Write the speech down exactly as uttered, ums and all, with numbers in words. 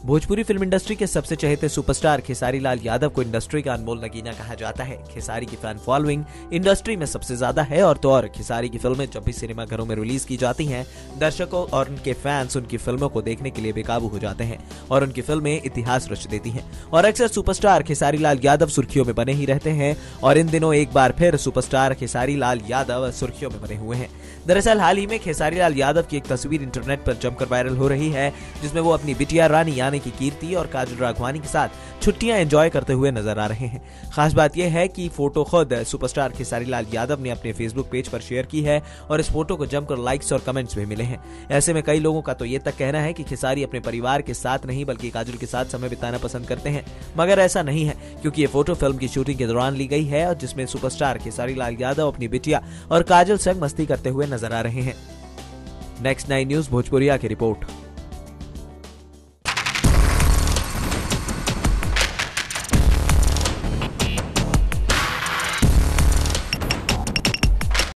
Bhojpuri film industry के सबसे चहेते सुपरस्टार खेसारी लाल यादव को इंडस्ट्री का अनमोल नगीना कहा जाता है। खेसारी की फैन फॉलोइंग इंडस्ट्री में सबसे ज्यादा है और तो और खेसारी की फिल्में जब भी सिनेमा घरों में रिलीज की जाती हैं, दर्शकों और उनके फैंस उनकी फिल्मों को देखने के लिए बेकाबू हो जाते हैं और उनकी फिल्में इतिहास रच देती हैं और अक्सर सुपरस्टार खेसारी लाल यादव सुर्खियों में बने ही रहते हैं और इन दिनों एक बार फिर सुपरस्टार खेसारी लाल यादव सुर्खियों में बने हुए हैं। दरअसल हाल ही में खेसारी लाल यादव की एक तस्वीर इंटरनेट पर जमकर वायरल हो रही है, जिसमें वो अपनी बिटिया रानी यानी कि कीर्ति और काजल राघवानी के साथ छुट्टियां एंजॉय करते हुए नजर आ रहे हैं। खास बात यह है कि फोटो खुद सुपरस्टार खेसारी लाल यादव ने अपने फेसबुक पेज पर शेयर की है और इस फोटो को जमकर लाइक्स और कमेंट्स भी मिले हैं। ऐसे में कई लोगों का तो ये तक कहना है कि खेसारी अपने परिवार के साथ नहीं बल्कि काजल के साथ समय बिताना पसंद करते हैं, मगर ऐसा नहीं है क्योंकि ये फोटो फिल्म की शूटिंग के दौरान ली गई है और जिसमें सुपरस्टार खेसारी लाल यादव अपनी बिटिया और काजल संग मस्ती करते हुए नजर आ रहे हैं। नेक्स्ट नाइन न्यूज भोजपुरिया की रिपोर्ट।